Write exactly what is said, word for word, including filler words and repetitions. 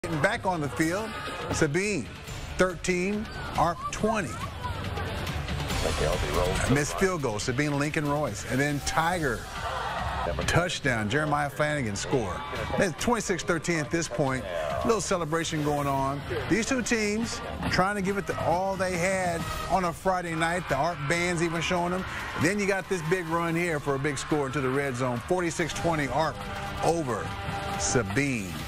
Getting back on the field, Sabine, thirteen, Arp twenty. Missed field goal, Sabine Lincoln Royce. And then Tiger, touchdown, Jeremiah Flanagan score. It's twenty-six thirteen at this point. A little celebration going on. These two teams trying to give it the, all they had on a Friday night. The Arp band's even showing them. Then you got this big run here for a big score into the red zone. forty-six twenty Arp over Sabine.